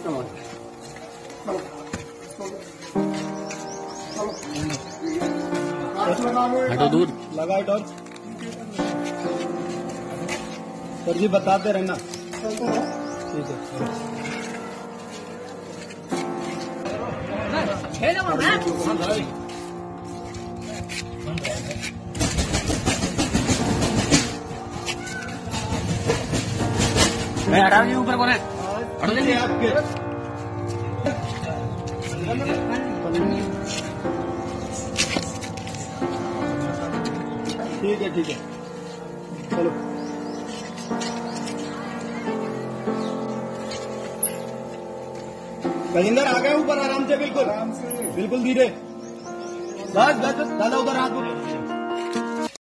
हटो दूर लगाओ टॉर्च। सर जी बताते रहना। ठीक है। मैं हटा दी ऊपर कौन है? हटो ठीक है आपके। ठीक है चलो। गजेंद्र आ गए ऊपर आराम से, बिल्कुल धीरे। बस दादा उधर हाथ